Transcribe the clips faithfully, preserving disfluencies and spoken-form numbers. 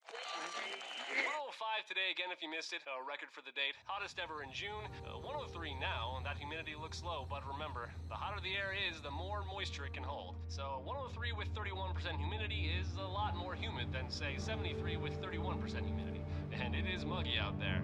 one oh five today again if you missed it, a record for the date. Hottest ever in June. Uh, one oh three now, and that humidity looks low, but remember, the hotter the air is, the more moisture it can hold. So one oh three with thirty-one percent humidity is a lot more humid than, say, seventy-three with thirty-one percent humidity. And it is muggy out there.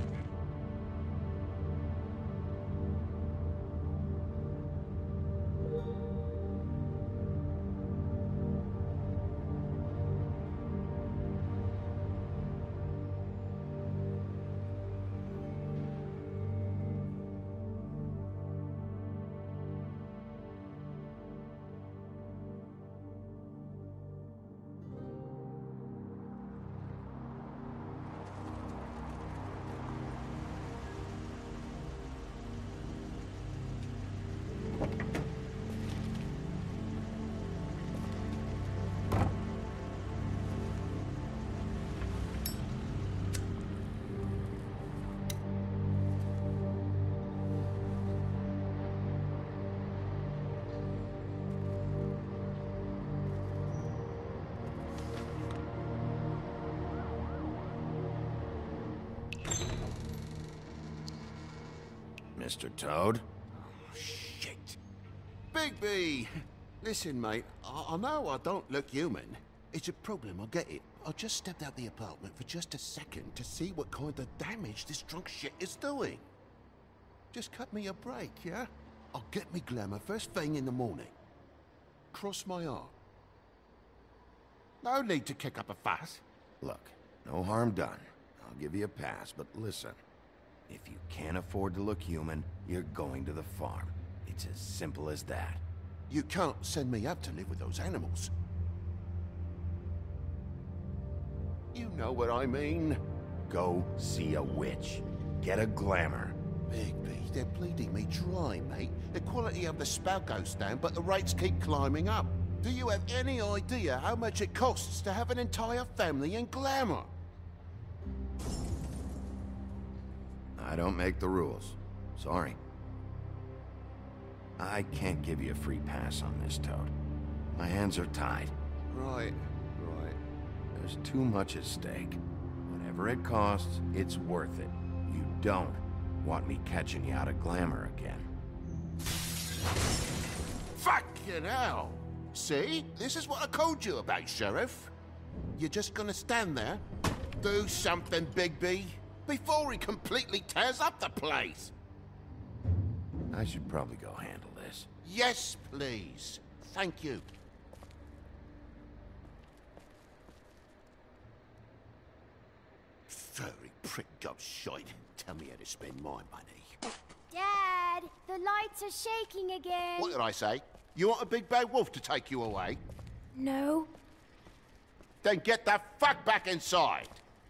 Mister Toad? Oh, shit. Bigby! Listen, mate, I, I know I don't look human. It's a problem, I get it. I just stepped out the apartment for just a second to see what kind of damage this drunk shit is doing. Just cut me a break, yeah? I'll get me glamour first thing in the morning. Cross my heart. No need to kick up a fuss. Look, no harm done. I'll give you a pass, but listen. If you can't afford to look human, you're going to the farm. It's as simple as that. You can't send me out to live with those animals. You know what I mean. Go see a witch. Get a glamour. Bigby, they're bleeding me dry, mate. The quality of the spout goes down, but the rates keep climbing up. Do you have any idea how much it costs to have an entire family in glamour? I don't make the rules. Sorry. I can't give you a free pass on this, Toad. My hands are tied. Right, right. There's too much at stake. Whatever it costs, it's worth it. You don't want me catching you out of glamour again. Fucking hell! See? This is what I told you about, Sheriff. You're just gonna stand there? Do something, Bigby, before he completely tears up the place. I should probably go handle this. Yes, please. Thank you. Furry prick gobshite. Tell me how to spend my money. Dad, the lights are shaking again. What did I say? You want a big bad wolf to take you away? No. Then get the fuck back inside.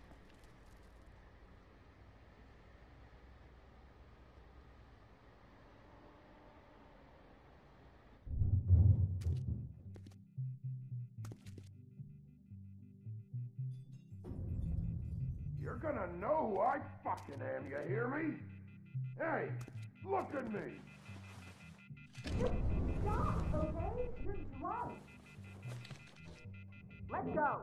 You're gonna know who I fucking am, you hear me? Hey, look at me! Stop, okay? You're drunk. Let's go.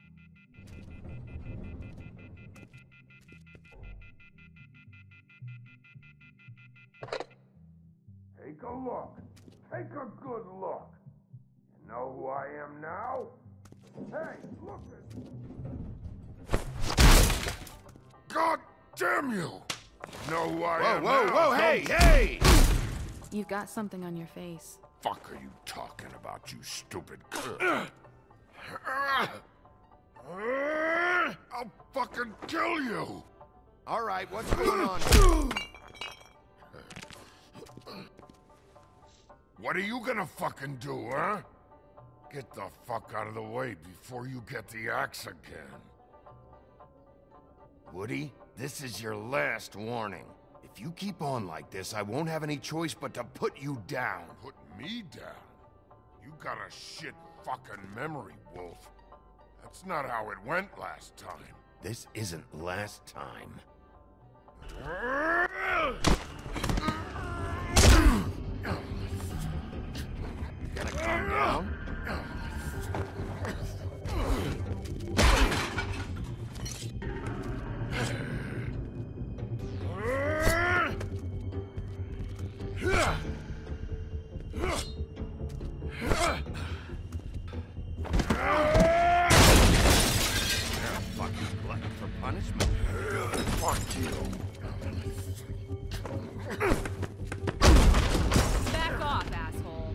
Take a look. Take a good look. You know who I am now? Hey, look at... God damn you! Know who I Whoa, am whoa, now, whoa, hey, don't hey! You've got something on your face. Fuck are you talking about, you stupid kid? I'll fucking kill you! All right, what's going on? What are you gonna fucking do, huh? Get the fuck out of the way before you get the axe again. Woody, this is your last warning. If you keep on like this, I won't have any choice but to put you down. Put me down? You got a shit fucking memory, Wolf. That's not how it went last time. This isn't last time. You gotta calm down. Fuck you. Back off, asshole.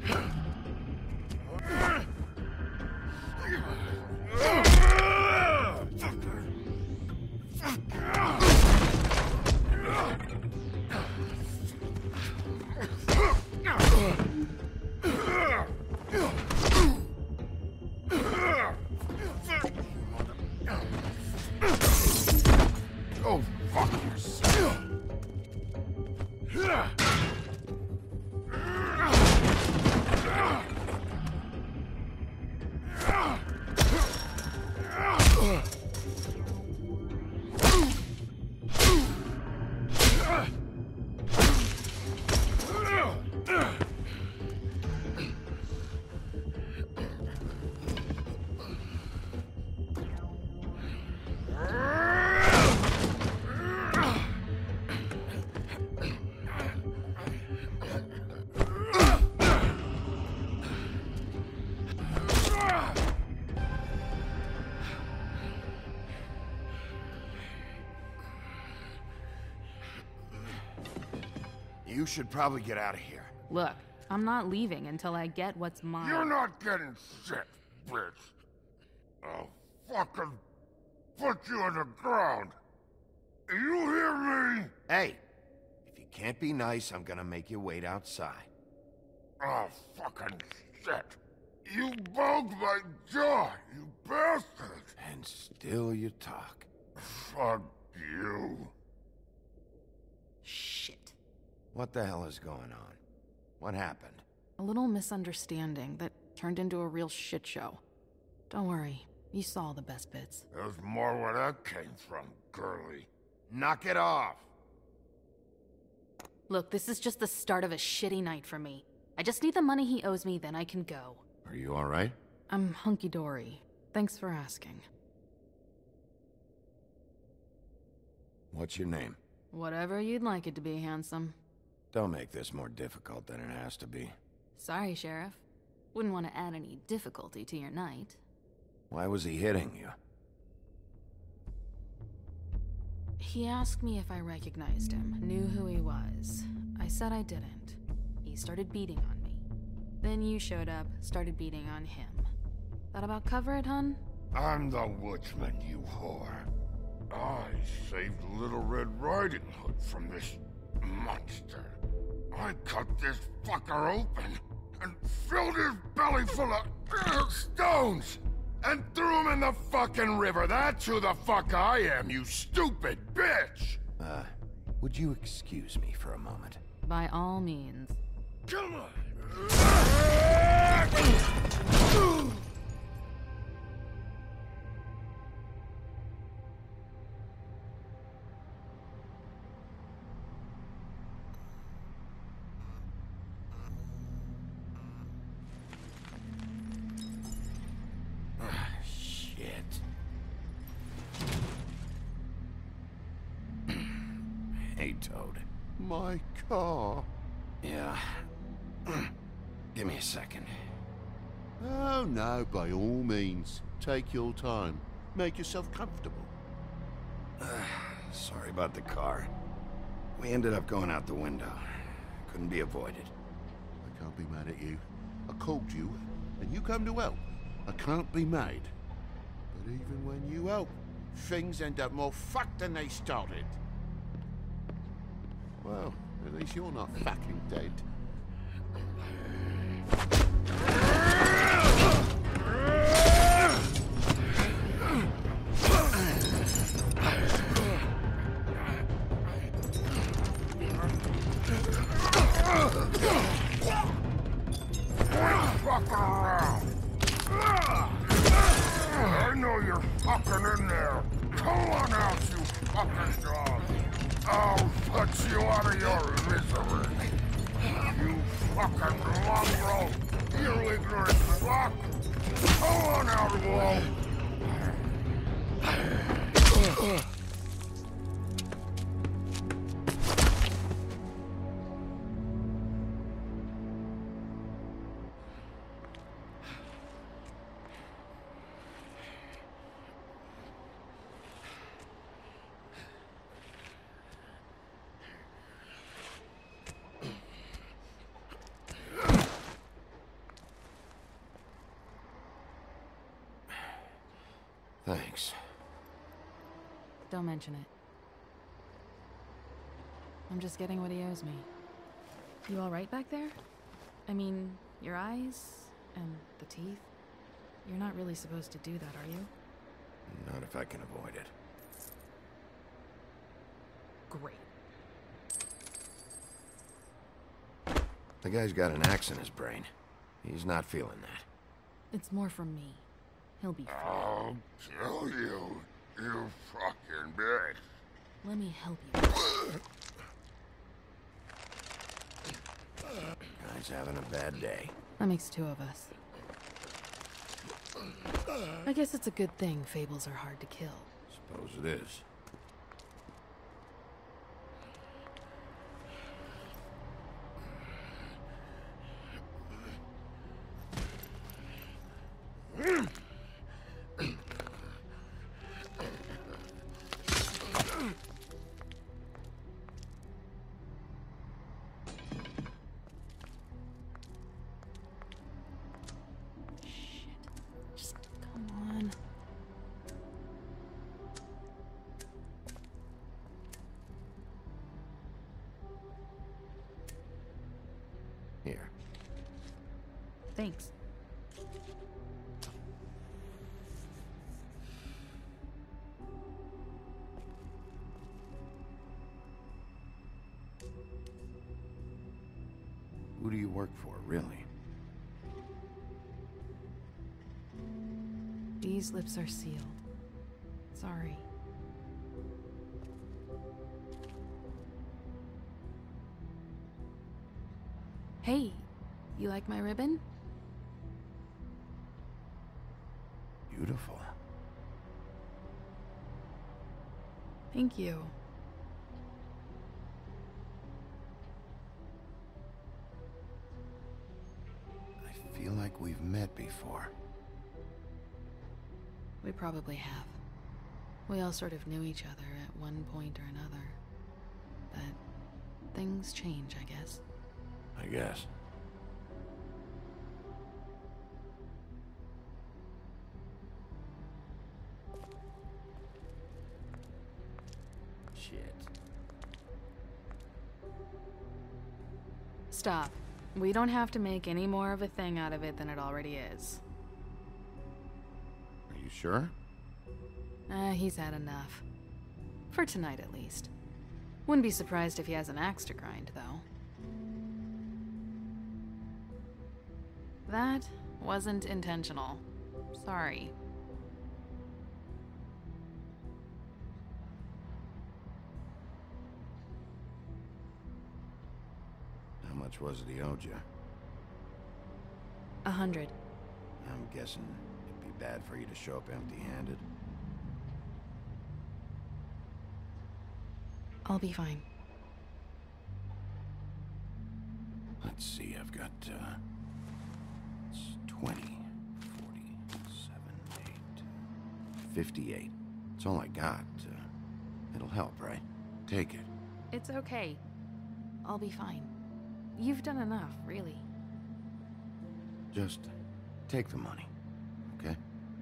Go fuck yourself. You should probably get out of here. Look, I'm not leaving until I get what's mine. You're not getting shit, bitch. I'll fucking put you on the ground. You hear me? Hey, if you can't be nice, I'm gonna make you wait outside. Oh, fucking shit. You bugged my jaw, you bastard. And still you talk. Fuck you. Shit. What the hell is going on? What happened? A little misunderstanding that turned into a real shit show. Don't worry, you saw the best bits. There's more where that came from, girly. Knock it off! Look, this is just the start of a shitty night for me. I just need the money he owes me, then I can go. Are you alright? I'm hunky-dory. Thanks for asking. What's your name? Whatever you'd like it to be, handsome. Don't make this more difficult than it has to be. Sorry, Sheriff. Wouldn't want to add any difficulty to your night. Why was he hitting you? He asked me if I recognized him, knew who he was. I said I didn't. He started beating on me. Then you showed up, started beating on him. That about cover it, hun? I'm the woodsman, you whore. I saved Little Red Riding Hood from this monster. I cut this fucker open and filled his belly full of uh, stones and threw him in the fucking river. That's who the fuck I am, you stupid bitch! Uh, would you excuse me for a moment? By all means. Come on! Shit. Hey, Toad. My car? Yeah. Give me a second. Oh, no, by all means. Take your time. Make yourself comfortable. Sorry about the car. We ended up going out the window. Couldn't be avoided. I can't be mad at you. I called you, and you come to help. I can't be mad. But even when you help, things end up more fucked than they started. Well, at least you're not fucking dead. Fuck around! I know you're fucking in there. Come on out, you fucking dog. I'll put you out of your misery. You fucking mongrel. You ignorant fuck. Come on out, Wolf. Thanks. Don't mention it. I'm just getting what he owes me. You all right back there? I mean, your eyes and the teeth? You're not really supposed to do that, are you? Not if I can avoid it. Great. The guy's got an axe in his brain. He's not feeling that. It's more from me. He'll be fine. I'll kill you, you fucking bitch. Let me help you. Guy's having a bad day. That makes two of us. I guess it's a good thing fables are hard to kill. Suppose it is. Just come on. Here. Thanks. Who do you work for, really? These lips are sealed. Sorry. Hey, you like my ribbon? Beautiful. Thank you. I feel like we've met before. We probably have. We all sort of knew each other at one point or another. But things change, I guess. I guess. Shit. Stop. We don't have to make any more of a thing out of it than it already is. Are you sure? Uh, he's had enough. For tonight, at least. Wouldn't be surprised if he has an axe to grind, though. That wasn't intentional. Sorry. How much was it he owed you? A hundred. I'm guessing it'd be bad for you to show up empty-handed. I'll be fine. Let's see, I've got, uh... it's twenty, forty, seven, eight, fifty-eight. It's all I got. Uh, it'll help, right? Take it. It's okay. I'll be fine. You've done enough, really. Just take the money, okay?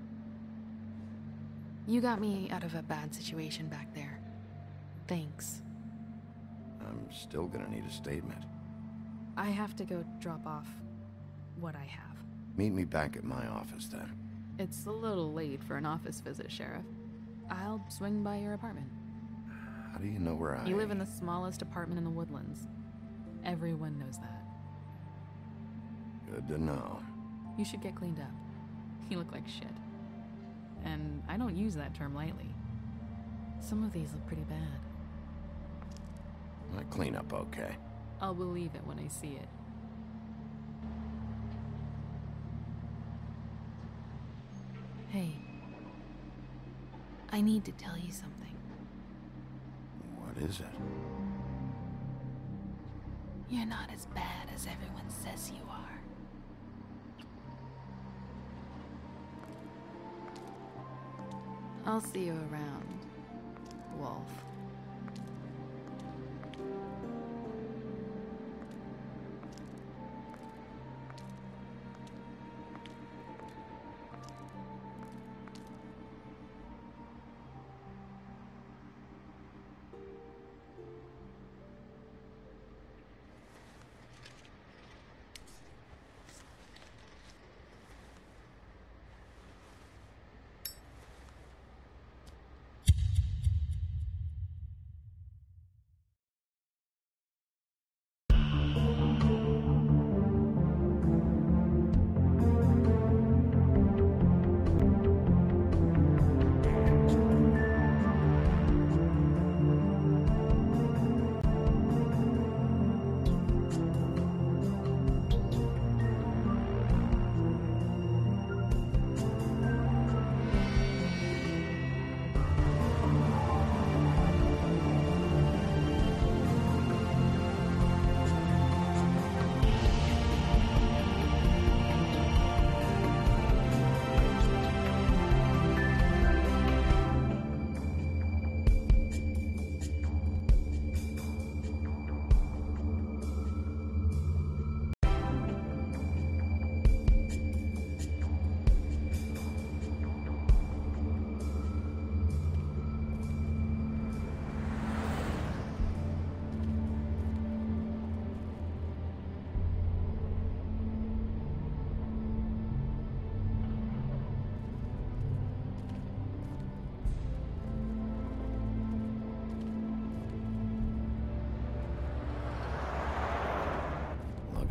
You got me out of a bad situation back there. Thanks. I'm still gonna need a statement. I have to go drop off what I have. Meet me back at my office, then. It's a little late for an office visit, Sheriff. I'll swing by your apartment. How do you know where I... You live in the smallest apartment in the Woodlands. Everyone knows that. Good to know. You should get cleaned up. You look like shit. And I don't use that term lightly. Some of these look pretty bad. I clean up okay. I'll believe it when I see it. Hey. I need to tell you something. What is it? You're not as bad as everyone says you are. I'll see you around, Wolf.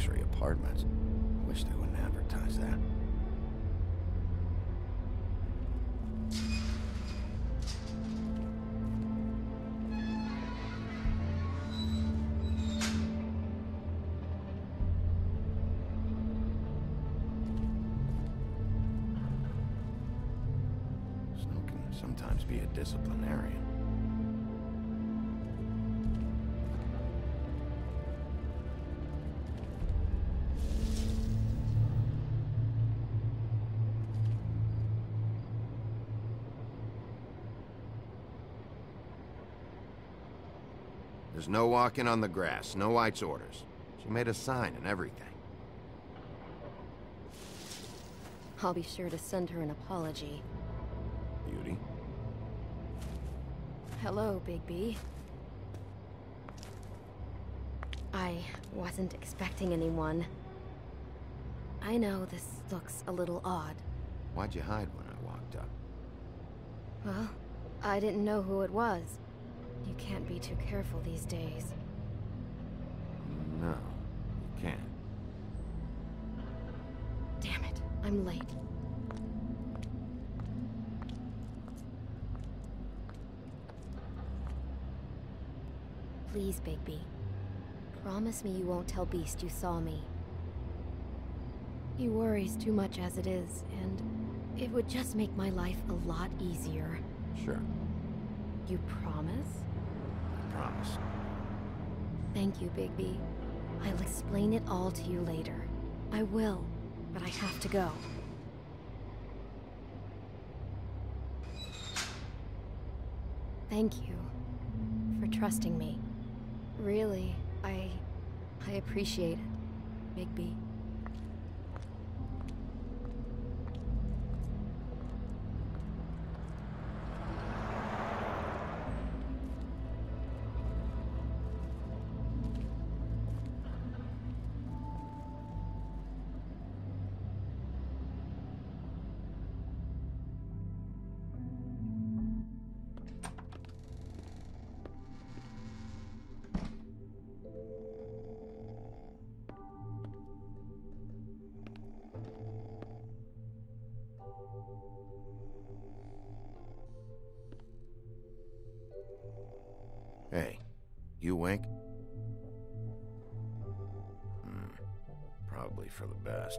luxury apartments. Wish they wouldn't advertise that. Snow can sometimes be a disciplinarian. There's no walking on the grass, no White's orders. She made a sign and everything. I'll be sure to send her an apology. Beauty? Hello, Bigby. I wasn't expecting anyone. I know this looks a little odd. Why'd you hide when I walked up? Well, I didn't know who it was. You can't be too careful these days. No, you can't. Damn it, I'm late. Please, Bigby. Promise me you won't tell Beast you saw me. He worries too much as it is, and it would just make my life a lot easier. Sure. You promise? I promise. Thank you, Bigby. I'll explain it all to you later. I will, but I have to go. Thank you for trusting me. Really, I... I appreciate it, Bigby. Hey, you wink? Hmm, probably for the best.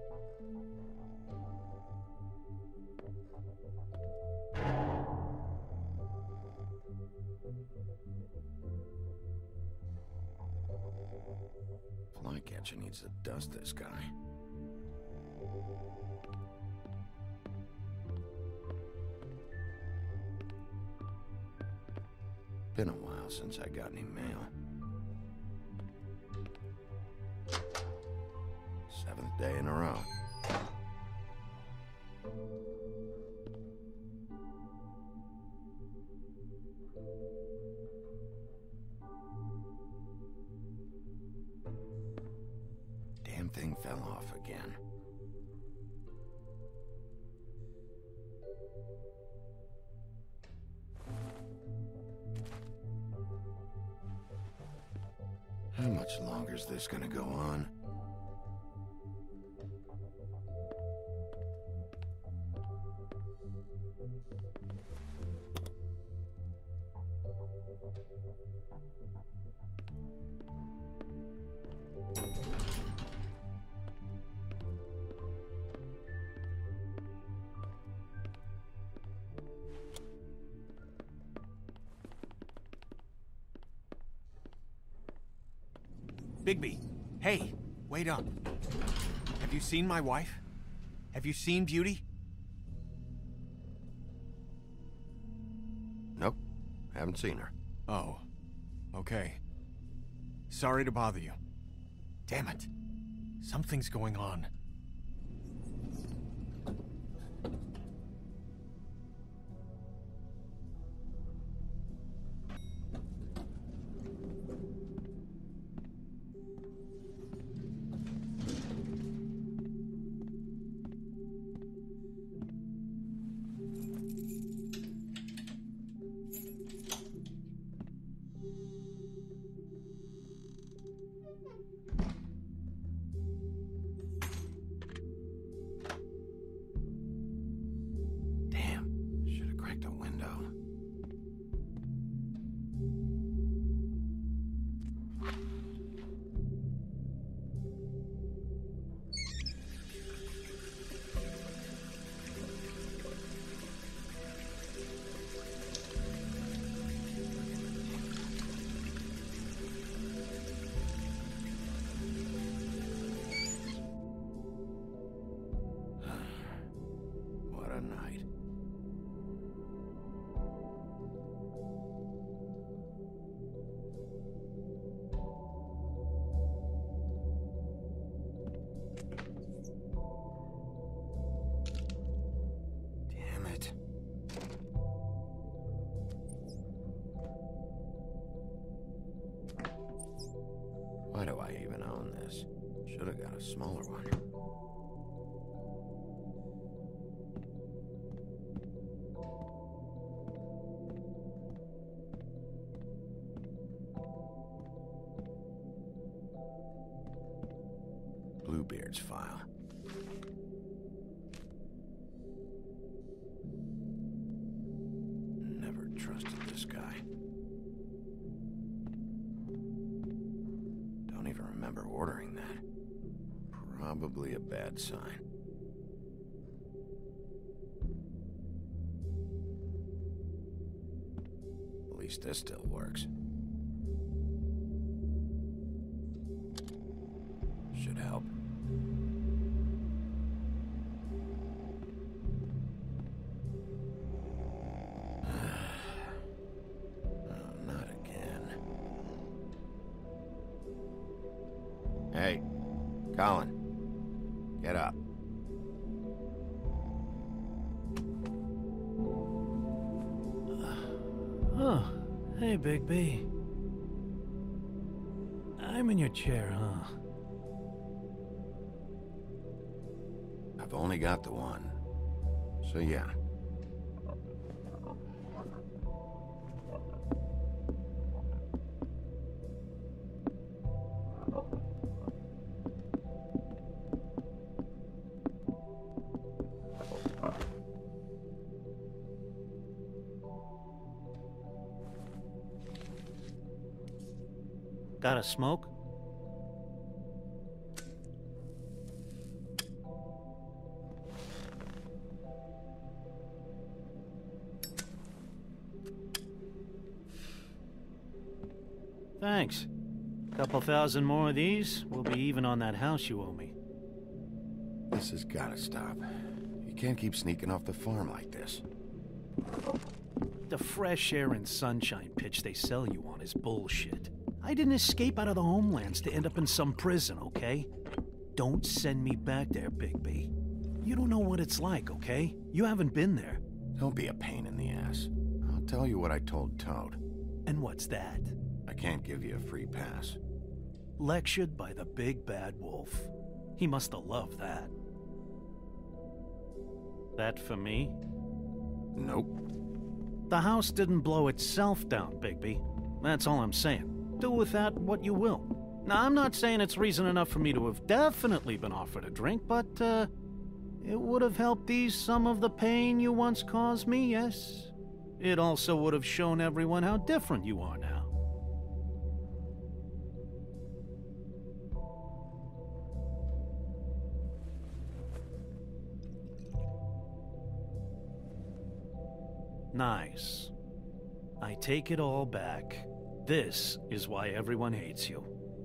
Flycatcher needs to dust this guy. Been a while since I got any mail. Seventh day in a row. Damn thing fell off again. How much longer is this gonna go on? Bigby, hey, wait up. Have you seen my wife? Have you seen Beauty? Nope, haven't seen her. Oh, okay. Sorry to bother you. Damn it. Something's going on. a night. Damn it. Why do I even own this? Should have got a smaller one. Bluebeard's file. Never trusted this guy. Don't even remember ordering that. Probably a bad sign. At least this still works. Should help. Oh, not again. Hey, Colin. Get up. Oh, hey, Big B. I'm in your chair, huh? I've only got the one. So yeah. Got a smoke? Thanks. Couple thousand more of these, we'll be even on that house you owe me. This has gotta stop. You can't keep sneaking off the farm like this. The fresh air and sunshine pitch they sell you on is bullshit. I didn't escape out of the homelands to end up in some prison, okay? Don't send me back there, Big B. You don't know what it's like, okay? You haven't been there. Don't be a pain in the ass. I'll tell you what I told Toad. And what's that? I can't give you a free pass. Lectured by the big bad wolf. He must have loved that. That for me? Nope. The house didn't blow itself down, Bigby. That's all I'm saying. Do with that what you will. Now, I'm not saying it's reason enough for me to have definitely been offered a drink, but, uh, it would have helped ease some of the pain you once caused me, yes? It also would have shown everyone how different you are now. Nice. I take it all back. This is why everyone hates you.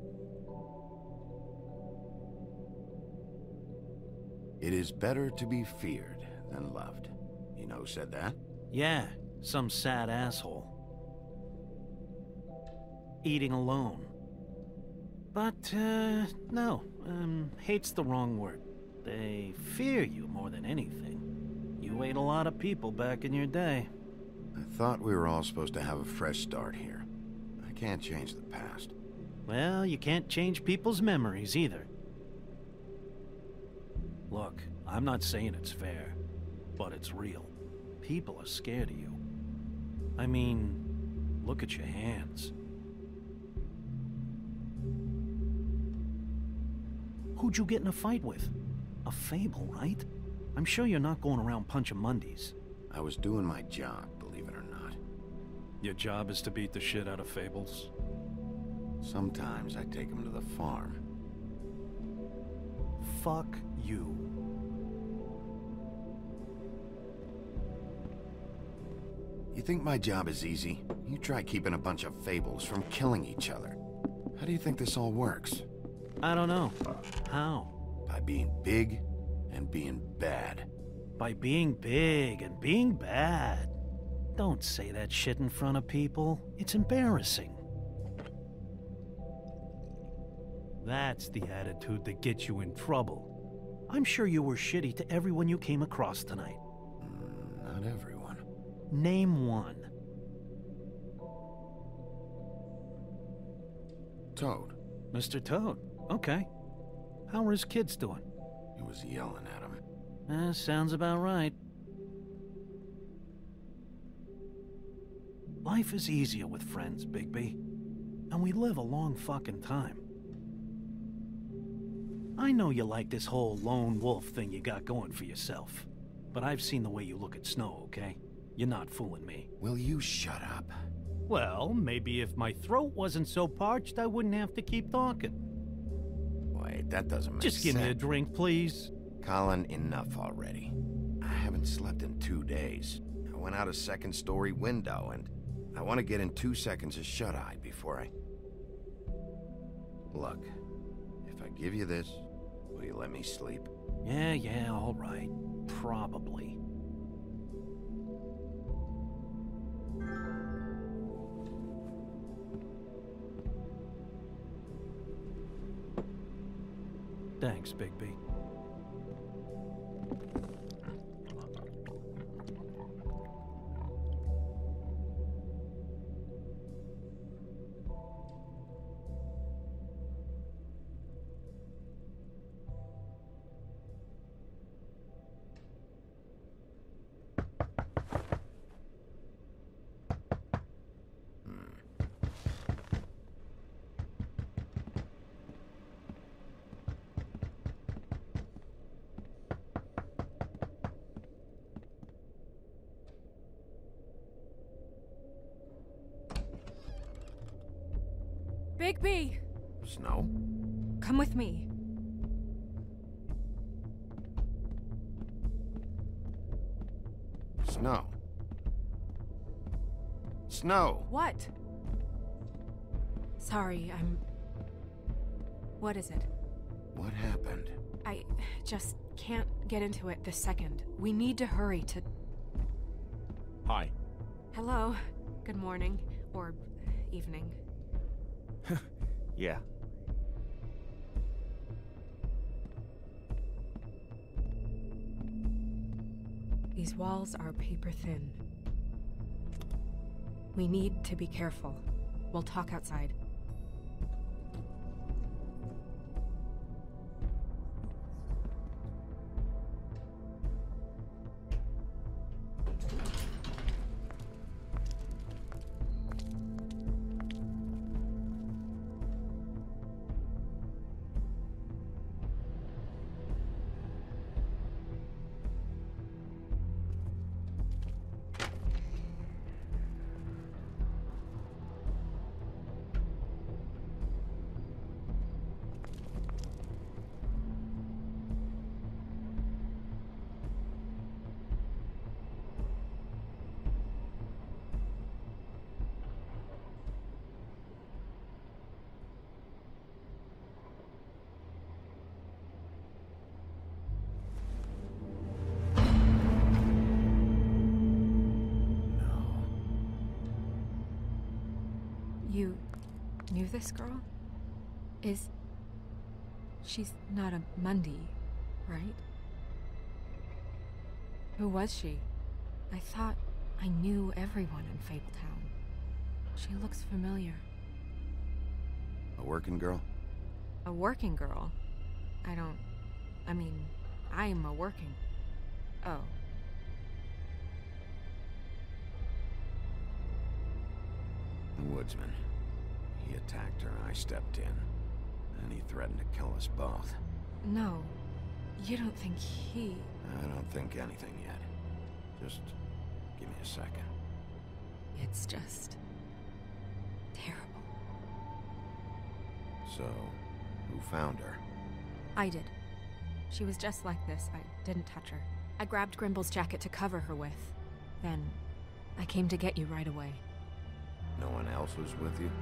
It is better to be feared than loved. You know who said that? Yeah, some sad asshole. Eating alone. But, uh, no, um, hate's the wrong word. They fear you more than anything. You ate a lot of people back in your day. I thought we were all supposed to have a fresh start here. I can't change the past. Well, you can't change people's memories either. Look, I'm not saying it's fair, but it's real. People are scared of you. I mean, look at your hands. Who'd you get in a fight with? A fable, right? I'm sure you're not going around punching Mondays. I was doing my job, believe it or not. Your job is to beat the shit out of fables? Sometimes I take them to the farm. Fuck you. You think my job is easy? You try keeping a bunch of fables from killing each other. How do you think this all works? I don't know. How? By being big and being bad. By being big and being bad. Don't say that shit in front of people. It's embarrassing. That's the attitude that gets you in trouble. I'm sure you were shitty to everyone you came across tonight. Mm, not everyone. Name one. Toad. Mister Toad. Okay. How are his kids doing? He was yelling at him. Eh, sounds about right. Life is easier with friends, Bigby. And we live a long fucking time. I know you like this whole lone wolf thing you got going for yourself. But I've seen the way you look at Snow, okay? You're not fooling me. Will you shut up? Well, maybe if my throat wasn't so parched, I wouldn't have to keep talking. Wait, that doesn't make sense. Just give me a drink, please. Colin, enough already. I haven't slept in two days. I went out a second story window, and I want to get in two seconds of shut-eye before I... Look, if I give you this, will you let me sleep? Yeah, yeah, all right. Probably. Thanks, Bigby. Bigby! Snow? Come with me. Snow. Snow! What? Sorry, I'm... What is it? What happened? I just can't get into it this second. We need to hurry to... Hi. Hello. Good morning. Or evening. Yeah. These walls are paper thin. We need to be careful. We'll talk outside. You knew this girl? Is... She's not a Mundy, right? Who was she? I thought I knew everyone in Fabletown. She looks familiar. A working girl? A working girl? I don't... I mean, I'm a working... Oh. The woodsman. He attacked her and I stepped in. And he threatened to kill us both. No. You don't think he... I don't think anything yet. Just give me a second. It's just... terrible. So, who found her? I did. She was just like this. I didn't touch her. I grabbed Grimble's jacket to cover her with. Then, I came to get you right away. No one else was with you?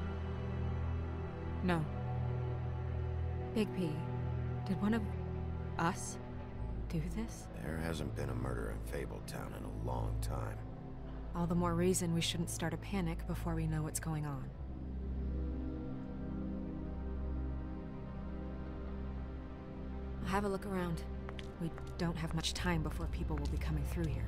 No. Big P, did one of us do this? There hasn't been a murder in Fabletown in a long time. All the more reason we shouldn't start a panic before we know what's going on. I'll have a look around. We don't have much time before people will be coming through here.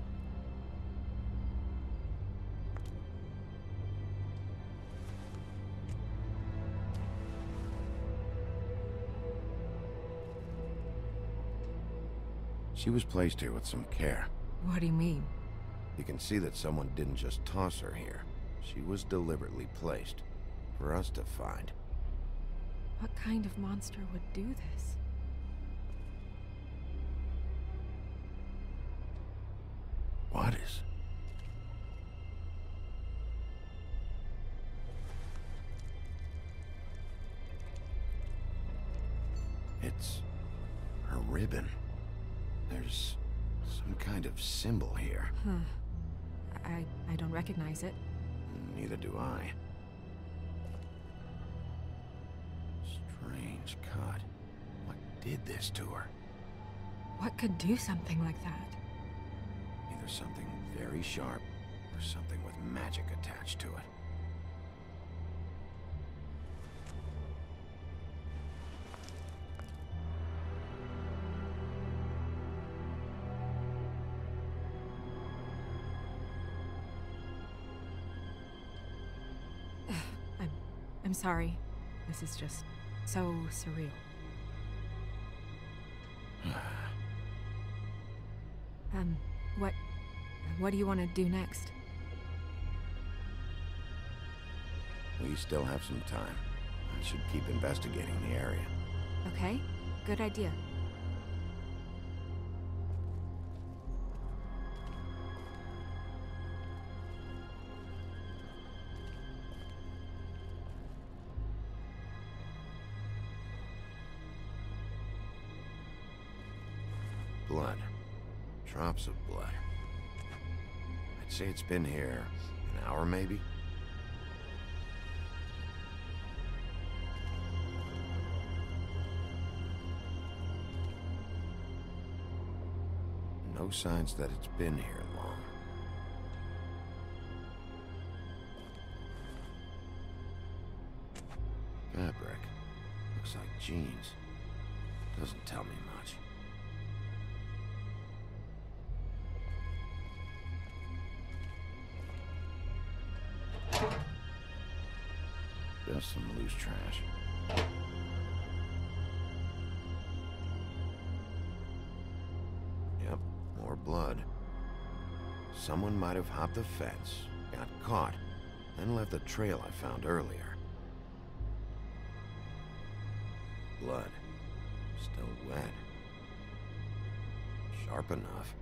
She was placed here with some care. What do you mean? You can see that someone didn't just toss her here. She was deliberately placed. For us to find. What kind of monster would do this? What is? It's her ribbon. There's some kind of symbol here. Huh. I... I don't recognize it. Neither do I. Strange cut. What did this to her? What could do something like that? Either something very sharp, or something with magic attached to it. I'm... I'm sorry. This is just so surreal. um, what... What do you want to do next? We still have some time. I should keep investigating the area. Okay, good idea. Blood. Drops of blood. I'd say it's been here an hour, maybe? No signs that it's been here long. Fabric. Looks like jeans. Doesn't tell me much. Just some loose trash. Yep, more blood. Someone might have hopped the fence, got caught, then left the trail I found earlier. Blood. Still wet. Sharp enough.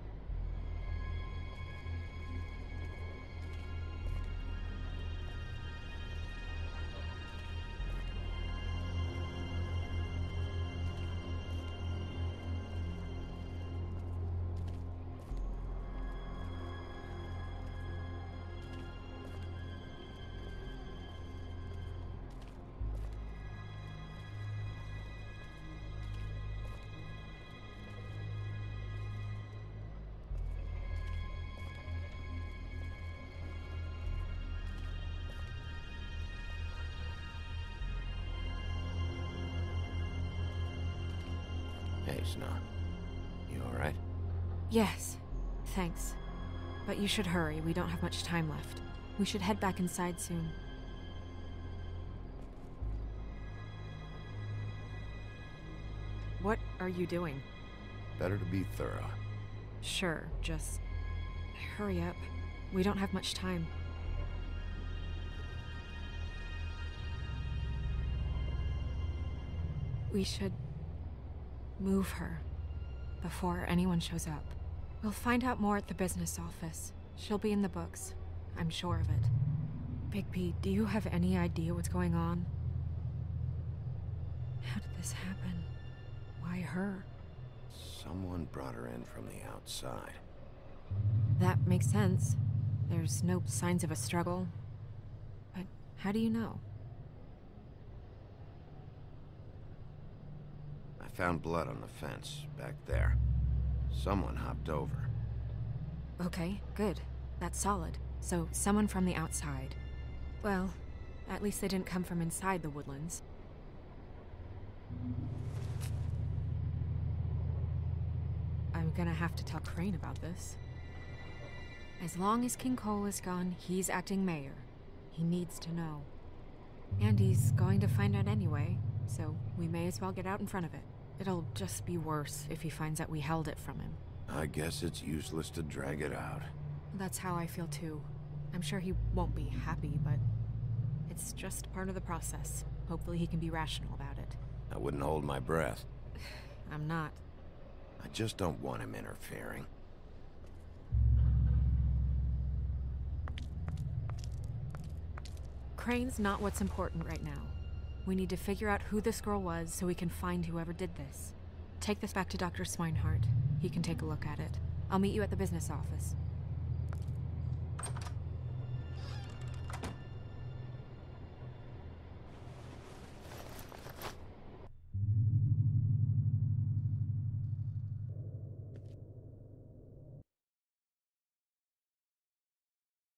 Hey, Snow. You alright? Yes, thanks. But you should hurry, we don't have much time left. We should head back inside soon. What are you doing? Better to be thorough. Sure, just... hurry up. We don't have much time. We should... move her before anyone shows up. We'll find out more at the business office. She'll be in the books. I'm sure of it. Bigby, do you have any idea what's going on? How did this happen? Why her? Someone brought her in from the outside. That makes sense. There's no signs of a struggle. But how do you know? I found blood on the fence, back there. Someone hopped over. Okay, good. That's solid. So, someone from the outside. Well, at least they didn't come from inside the woodlands. I'm gonna have to tell Crane about this. As long as King Cole is gone, he's acting mayor. He needs to know. And he's going to find out anyway, so we may as well get out in front of it. It'll just be worse if he finds out we held it from him. I guess it's useless to drag it out. That's how I feel too. I'm sure he won't be happy, but it's just part of the process. Hopefully he can be rational about it. I wouldn't hold my breath. I'm not. I just don't want him interfering. Crane's not what's important right now. We need to figure out who this girl was so we can find whoever did this. Take this back to Doctor Swinehart. He can take a look at it. I'll meet you at the business office.